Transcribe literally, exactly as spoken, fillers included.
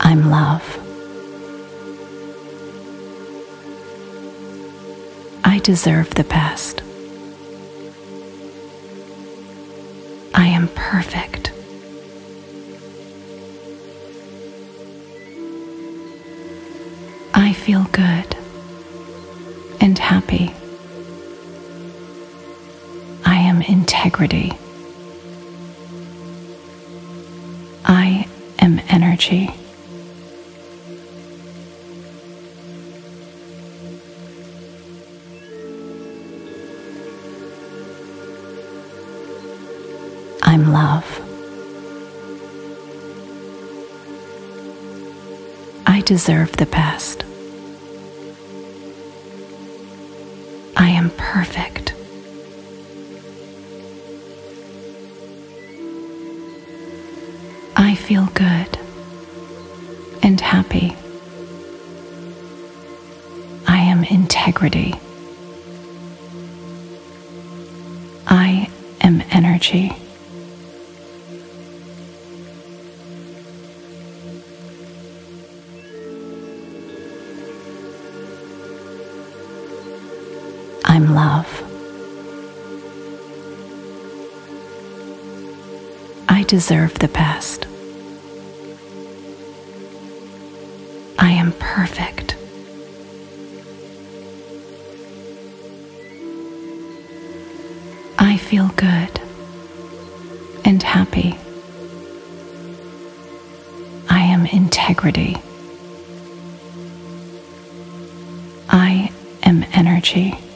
I'm love. I deserve the best. I am perfect. I feel good and happy. I am integrity. I am energy. I'm love. I deserve the best. I am perfect. I feel good and happy. I am integrity. I am energy. I'm love. I deserve the best. I am perfect. I feel good and happy. I am integrity. I am energy.